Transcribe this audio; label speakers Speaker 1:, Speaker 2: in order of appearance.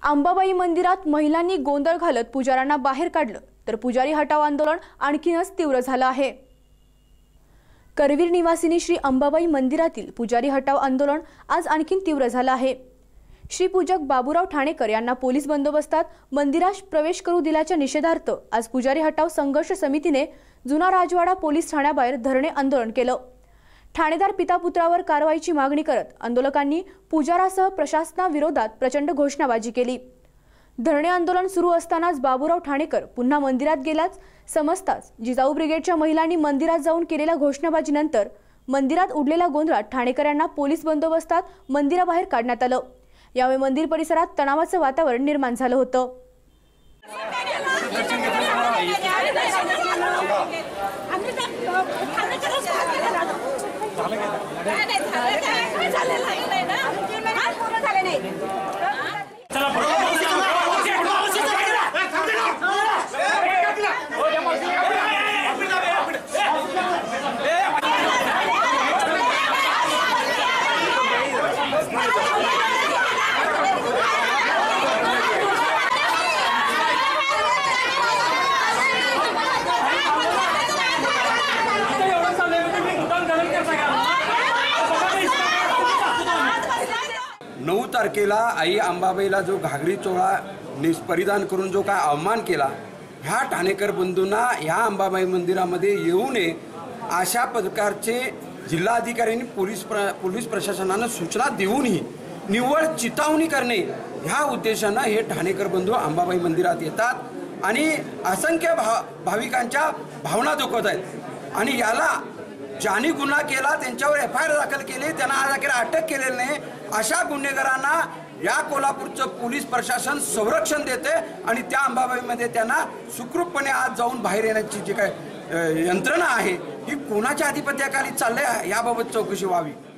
Speaker 1: अंबाबाई मंदिरात महिलांनी गोंधळ घालत पुजाऱ्यांना बाहेर काढलं तर पुजारी हटाव आंदोलन आणखीनच तीव्र झालं आहे। करवीर निवासिनी श्री अंबाबाई मंदिरातील पुजारी हटाव आंदोलन आज आणखीन तीव्र झालं आहे। श्री पूजक बाबूराव ठाणेकर यांना पोलीस बंदोबस्तात मंदिरात प्रवेश करू दिल्याच्या निषेधार्थ आज पुजारी हटाव संघर्ष समितीने जुना राजवाडा पोलीस ठाण्याबाहेर धरणे आंदोलन केलं। ठाणेदार पिता पुत्रावर कारवाईची मागणी करत आंदोलकांनी पुजारासह प्रशासनाविरोधात प्रचंड घोषणाबाजी केली। धरणे आंदोलन सुरू असतानाच बाबूराव ठाणेकर पुन्हा मंदिरात गेल्याच समजताच जिजाऊ ब्रिगेडच्या महिलांनी मंदिरात जाऊन केलेल्या घोषणाबाजीनंतर मंदिरात उडलेल्या गोंधळात ठाणेकर यांना पोलीस बंदोबस्तात मंदिराबाहेर काढण्यात आलं। यावेळी मंदिर परिसरात तणावाचं वातावरण निर्माण झालं होतं।
Speaker 2: नऊ तारखेला आई अंबाबाईला जो घागरी चोळा परिधान करून जो काय अवमान केला, ह्या ठाणेकर बंधूंना ह्या अंबाबाई मंदिरामध्ये येऊ नये अशा प्रकारचे जिल्हाधिकाऱ्यांनी पोलीस प्रशासनानं सूचना देऊनही निव्वळ चितावणी करणे ह्या उद्देशानं हे ठाणेकर बंधू अंबाबाई मंदिरात येतात आणि असंख्य भाविकांच्या भावना दुखवत आहेत। आणि याला ज्यांनी गुन्हा केला त्यांच्यावर FIR दाखल केली, त्यांना आज अखेर अटक केलेली नाही। अशा गुन्हेगारांना या कोल्हापूरचं पोलीस प्रशासन संरक्षण देते आणि त्या अंबाबाईमध्ये त्यांना सुखरूपपणे आज जाऊन बाहेर येण्याची जी काय यंत्रणा आहे ही कोणाच्या अधिपत्याखाली चाललंय याबाबत चौकशी व्हावी।